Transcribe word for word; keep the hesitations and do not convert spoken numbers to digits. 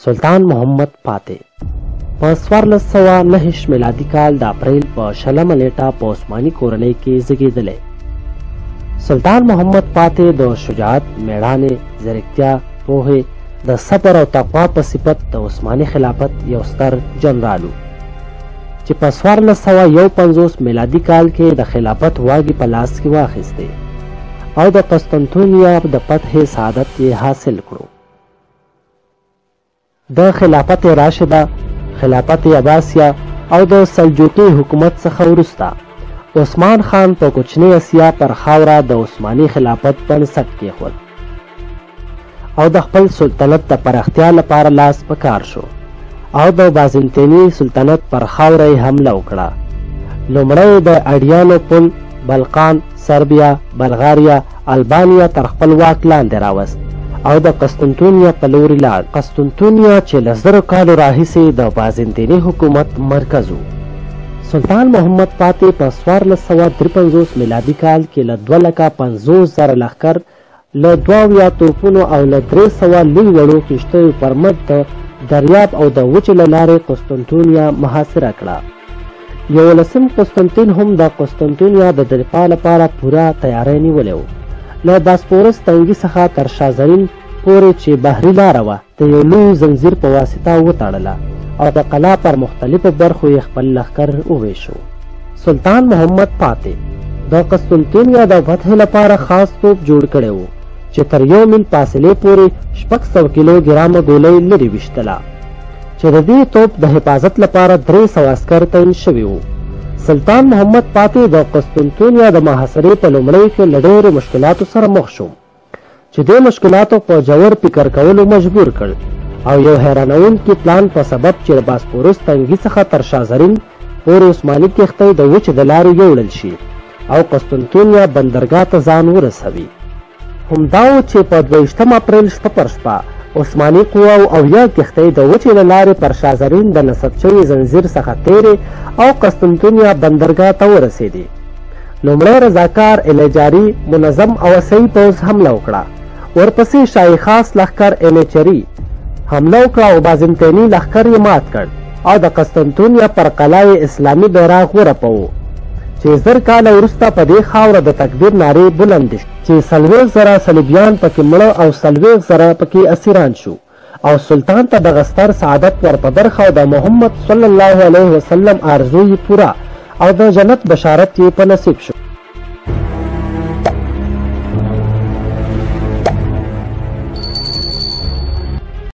سلطان محمد فاتح په څوارلس سوه نهه میلادي کال د اپریل په شلمه نیټه په عثماني کورنۍ کې زیږېدلی. سلطان محمد فاتح د شجاعت، میړانې، ځیرکتیا، پوهې، د صبر او تقوا په صفت د عثماني خلافت یو ستر جنرال و چې په څوارلس سوه یو پنځوس میلادي کال کې د خلافت واګې په لاس کې واخیستې او د قسطنطنیه د فتح سعادت یې حاصل کړو. د خلافت راشده، خلافت عباسیه او د سلجوقي حکومت څخه وروسته عثمان خان په کوچنۍ اسیا پر خاوره د عثماني خلافت بنسټ کېښود او د خپل سلطنت د پراختیا لپاره لاس په کار شو او د بازنطیني سلطنت پر خاوره یې حمله وکړه. لومړی د اډیانو پل بلقان، سربیا، بلغاریا، البانیا تر خپل واک لاندې راوست او د قسطنطنیه په لوري لاړ. قسطنطنیه چې له زرو کالو راهیسې د بازنطیني حکومت مرکز و. سلطان محمد فاتح په څوارلس سوه درې پنځوس میلادي کال کې له دوه لکه پنځوس زره لښکر، له دوه اویا توپونو او له درې سوه لوی وړو کښتیو پر مټ د دریاب او د وچې له لارې قسطنطنیه محاصره کړه. یولسم قسطنطین هم د قسطنطنیه د دفاع لپاره پوره تیاری نیولی و. له باسفورس تنګي څخه تر شازرین پورې چې بحري لاره وه د یو لوی زنځیر په واسطه وتړله او د قلا پر مختلفو برخو یې خپل لښکر وویشو. سلطان محمد فاتح د قسطنطنیه د فتح لپاره خاص توپ جوړ کړی و چې تر یو میل فاصلې پورې شپږ سوه کیلو ګرامه ګولۍ لرې ویشتله چې د دې توپ د حفاظت لپاره درې سوه عسکر تعین شوي وو. سلطان محمد فاتح د قسطنطنیه د محاصرې په لومړیو کې له ډېرو مشکلاتو سره مخ شو چې دې مشکلاتو په ژور فکر کولو مجبور کړ او یو حیرانوونکي پلان په سبب چې د باسفورس تنګي څخه تر شازرین پورې عثماني کښتۍ د وچې د لارې یوړل شي او قسطنطنیه بندرګاه ته ځان ورسوي. همدا و چې په دویشتم اپریل شپه پر شپه عثماني قواو او یا کښتۍ د وچې له لارې پر شازرین د نصب شوي زنځیر څخه تیرې او قسطنطنیه بندرګاه ته ورسېدې. لومړی رضاکار الجاري منظم او صحیح پوځ حمله وکړه. ورپسې شاهي خاص لښکر انیچري حمله وکړه او بازنطیني لښکر یې مات کړ او د قسطنطنیه پر قلعه اسلامي بیرغ ورپوه چې زر کاله وروسته په دې خاوره د تکبیر نارې بلندې شوې چې څلوېښت زره صلیبیان پکې مړه او څلوېښت زره پکې اسیران شو او سلطان ته دغه ستر سعادت ور په برخه او د محمد صلی الله علیه وسلم آرزو یې پوره او د جنت بشارت یې په نصیب شو.